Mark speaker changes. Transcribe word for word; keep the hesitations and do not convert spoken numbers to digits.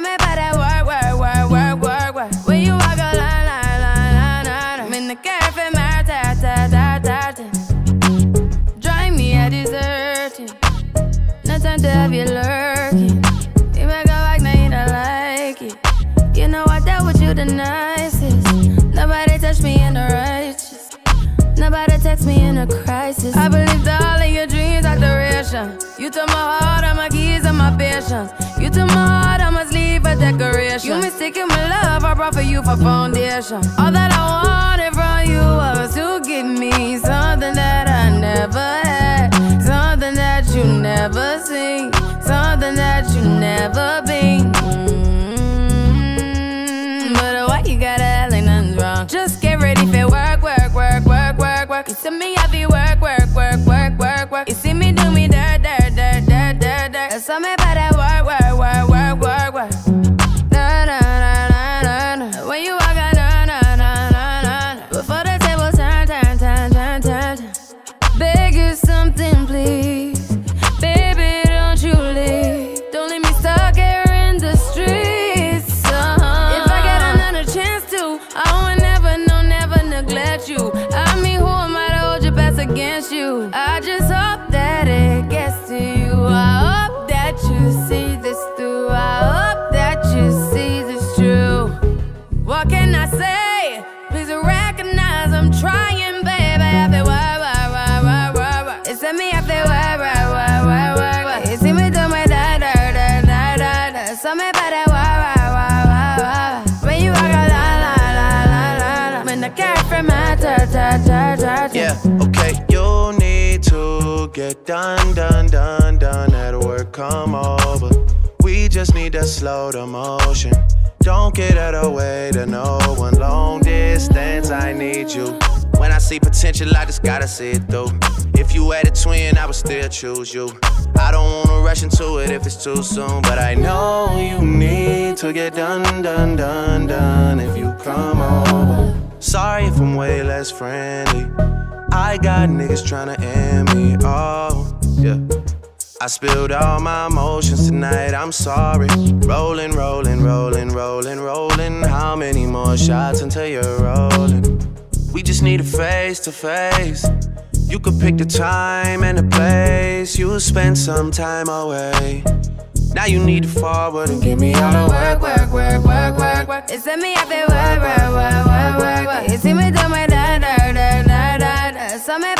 Speaker 1: something about that work, work, work, work, work, work. When you walk a line, line, line, line, line, I'm in the cafe, my ta, ta, ta, ta, ta. Drive me a deserting. No time to have you lurking. You make a like, now you don't like it. You know I dealt with you the nicest. Nobody touched me in the righteous. Nobody text me in a crisis. I believed all of your dreams are duration. You took my heart, all my keys, and my patience. You took my heart, I must leave a decoration. You mistaken my love, I brought for you for foundation. All that I wanted from you was to give me something that I never had, something that you never seen, something that you never been. Mm-hmm. But why you gotta act like nothing's wrong? Just get ready for work, work, work, work, work, work. You see me, I be work, work, work, work, work, work. You see me do me dirt, dirt, dirt, dirt, dirt, dirt. There's something about that work, work, work, work, work, work. Na na na na na na. When you walk out, na na na na na. Before the table turn, turn, turn, turn, turn, turn. Beg you something, please, baby, don't you leave. Don't leave me stuck here in the streets. Uh-huh. If I get another chance to, I would never, no, never neglect you. I mean, who am I to hold your best against you? I just hope that it gets to you. I hope that you see this through. I hope that you see this true. What can I say? Please recognize I'm trying, baby. I feel why, why, why, why, why, why. It's at me, I feel why, why, why, why, why, why. You see me do my da, da, da, da, da, da. Something about that why, why, why, why, why. When you walk a la, la, la, la, la, la. When the cat from my ta, ta, ta, ta, ta.
Speaker 2: Yeah, okay, you need to get done, done, done, done. At work, come over. We just need to slow the motion. Don't get out of the way to no one. Long distance, I need you. When I see potential, I just gotta see it through. If you had a twin, I would still choose you. I don't wanna rush into it if it's too soon, but I know you need to get done, done, done, done. If you come over. Sorry if I'm way less friendly. I got niggas tryna end me, oh, yeah. I spilled all my emotions tonight, I'm sorry. Rolling, rolling, rolling, rolling, rolling. How many more shots until you're rolling? We just need a face to face. You could pick the time and the place. You'll spend some time away. Now you need to forward and give me all the work, work, work, work, work, work.
Speaker 1: It's at me, I feel work, work, work, work, work, work. You see me do my da, da, da, da, da, da. Something